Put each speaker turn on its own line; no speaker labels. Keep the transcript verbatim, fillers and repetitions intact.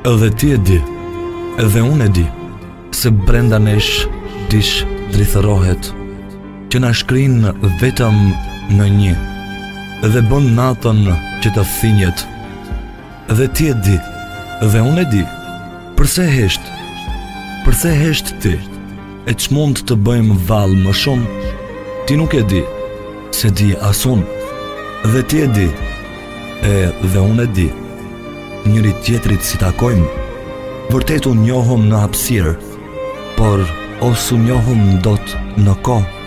Edhe ti e di, edhe unë e di, se brenda nesh dish drithërohet, që na shkrin vetëm në një, dhe bën natën që të thinjet. Edhe ti e di, edhe unë e di, përse hesht, përse hesht ti, e që mund të bëjmë valë më shumë, ti nuk e di, se di asun, dhe ti e di, e dhe unë e di, njëri tjetrit si takojmë, vërtet u njohëm në hapësirë, por os u njohëm dot në kohë.